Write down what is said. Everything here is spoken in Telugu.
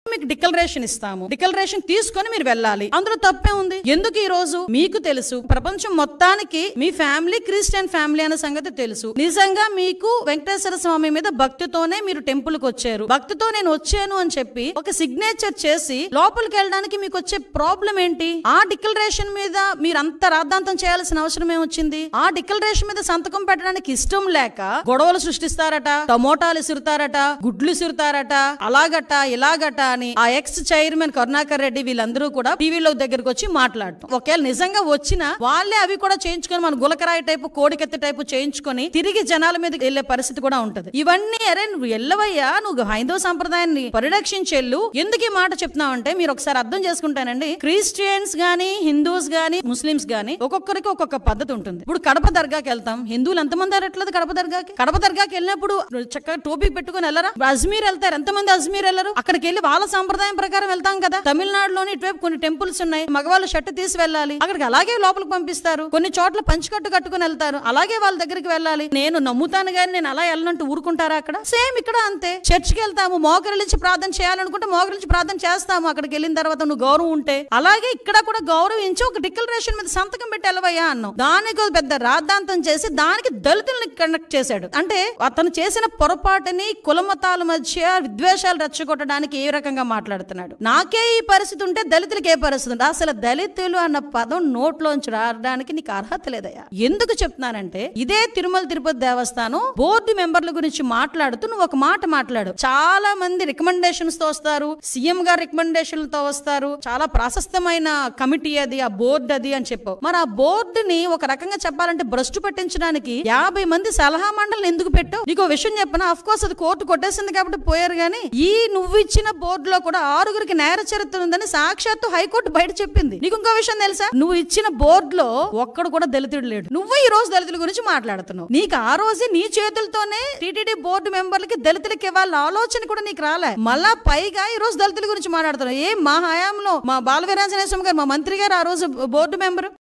మీకు డిక్లరేషన్ ఇస్తాము, డిక్లరేషన్ తీసుకొని మీరు వెళ్ళాలి. అందులో తప్పే ఉంది? ఎందుకు ఈ రోజు మీకు తెలుసు, ప్రపంచం మొత్తానికి మీ ఫ్యామిలీ క్రిస్టియన్ ఫ్యామిలీ అనే సంగతి తెలుసు. నిజంగా మీకు వెంకటేశ్వర స్వామి మీద భక్తితోనే మీరు టెంపుల్ కి వచ్చారు, భక్తితో నేను వచ్చాను అని చెప్పి ఒక సిగ్నేచర్ చేసి లోపలికి వెళ్ళడానికి మీకు వచ్చే ప్రాబ్లం ఏంటి? ఆ డిక్లరేషన్ మీద మీరు అంత రాద్ధాంతం చేయాల్సిన అవసరం ఏమొచ్చింది? ఆ డిక్లరేషన్ మీద సంతకం పెట్టడానికి ఇష్టం లేక గొడవలు సృష్టిస్తారట, టమోటాలు ఇసురుతారట, గుడ్లు ఇసురుతారట, అలాగట ఇలాగట అని ఆ ఎక్స్ చైర్మన్ కరుణాకర్ రెడ్డి వీళ్ళందరూ కూడా టీవీలో దగ్గరకు వచ్చి మాట్లాడటం. ఒకవేళ నిజంగా వచ్చినా వాళ్ళే అవి కూడా చేయించుకొని మన గులకరాయి టైపు కోడికెత్తి టైపు చేయించుకొని తిరిగి జనాల మీద వెళ్లే పరిస్థితి కూడా ఉంటది. ఇవన్నీ అరే నువ్వు ఎల్లవయ్యా, నువ్వు హైందవ సంప్రదాయాన్ని పరిరక్షించెళ్ళు. ఎందుకు ఈ మాట చెప్తున్నావు అంటే మీరు ఒకసారి అర్థం చేసుకుంటానండి, క్రిస్టియన్స్ గానీ హిందూస్ గానీ ముస్లిమ్స్ గానీ ఒక్కొక్కరికి ఒక్కొక్క పద్ధతి ఉంటుంది. ఇప్పుడు కడప దర్గాకి వెళ్తాం, హిందువులు ఎంతమంది వెళ్ళట్లేదు కడప దర్గాకి? కడప దర్గాకి వెళ్ళినప్పుడు చక్కగా టోపీ పెట్టుకుని వెళ్ళరా? అజ్మీర్ వెళ్తారు, ఎంతమంది అజ్మీర్ వెళ్ళరు? అక్కడికి వెళ్ళి వాళ్ళ సంప్రదాయం ప్రకారం వెళ్తాం కదా. తమిళనాడులోని ఇటువైపు కొన్ని టెంపుల్స్ ఉన్నాయి, మగవాళ్ళు షర్ట్ తీసి వెళ్ళాలి, అక్కడికి అలాగే లోపలికి పంపిస్తారు. కొన్ని చోట్ల పంచికట్టు కట్టుకుని వెళ్తారు, అలాగే వాళ్ళ దగ్గరికి వెళ్ళాలి. నేను నమ్ముతాను గానీ నేను అలా వెళ్ళనంటూ ఊరుకుంటారా? అక్కడ సేమ్ ఇక్కడ అంతే. చర్చికి వెళ్తాము, మోకరిల్చి ప్రార్థన చేయాలనుకుంటే మోకరిల్చి ప్రార్థన చేస్తాము. అక్కడికి వెళ్ళిన తర్వాత నువ్వు గౌరవం ఉంటే అలాగే ఇక్కడ కూడా గౌరవించి ఒక డిక్లరేషన్ మీద సంతకం పెట్టి వెళ్ళవయ్యా అన్నావు. దానికి పెద్ద రాద్ధాంతం చేసి దానికి దళితుల్ని కనెక్ట్ చేశాడు. అంటే అతను చేసిన పొరపాటుని కులమతాల మధ్య విద్వేషాలు రెచ్చగొట్టడానికి ఏ రకంగా మాట్లాడుతున్నాడు. నాకే ఈ పరిస్థితి ఉంటే దళితులకి ఏ పరిస్థితి ఉంటే? అసలు దళితులు అన్న పదం నోట్లోంచి రావడానికి నీకు అర్హత లేదయ్యా. ఎందుకు చెప్తున్నానంటే ఇదే తిరుమల తిరుపతి దేవస్థానం బోర్డు మెంబర్ల గురించి మాట్లాడుతూ నువ్వు ఒక మాట మాట్లాడు. చాలా మంది రికమెండేషన్స్ తో వస్తారు, సీఎం గారు రికమెండేషన్ తో వస్తారు, చాలా ప్రాశస్తమైన కమిటీ అది, ఆ బోర్డు అది అని చెప్పావు. మరి ఆ బోర్డుని ఒక రకంగా చెప్పాలంటే భ్రష్టు పట్టించడానికి 50 మంది సలహా మండలిని ఎందుకు పెట్టావు? నీకు విషయం చెప్పనా, అఫ్ కోర్స్ అది కోర్టు కొట్టేసింది కాబట్టి పోయారు గానీ ఈ నువ్వు ఇచ్చిన బోర్డులో కూడా 6గురికి నేర చరిత్ర ఉందని సాక్షాత్తు హైకోర్టు బయట చెప్పింది. నీకు ఇంకో విషయం తెలుసా? నువ్వు ఇచ్చిన బోర్డులో ఒక్కడు కూడా దళితుడు లేడు. నువ్వు ఈ రోజు దళితుల గురించి మాట్లాడుతున్నావు. నీకు ఆ రోజే నీ చేతులతోనే టీటీడీ బోర్డు మెంబర్లకి దళితులకి ఇవ్వాల ఆలోచన కూడా నీకు రాలే. మళ్ళా పైగా ఈ రోజు దళితుల గురించి మాట్లాడుతున్నావు. మా హయాంలో మా బాలవీరాంజనేయ స్వామి గారు మా మంత్రి గారు ఆ రోజు బోర్డు మెంబర్.